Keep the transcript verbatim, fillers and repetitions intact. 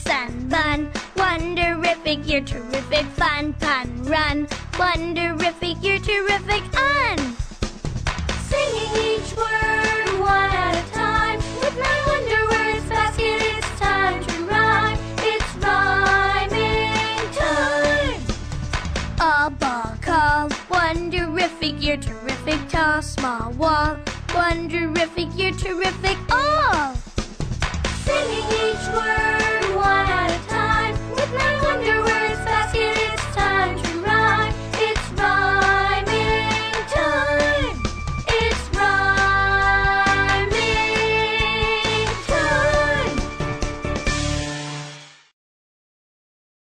sun, bun. Wonderific, you're terrific, fun, pun, run. Wonderific, you're terrific, un. Singing each word one at a time. With my wonder words basket, it's time to rhyme. It's rhyming time. A ball call. Wonderific, you're terrific, tall, small wall. Wonderific, you're terrific, all.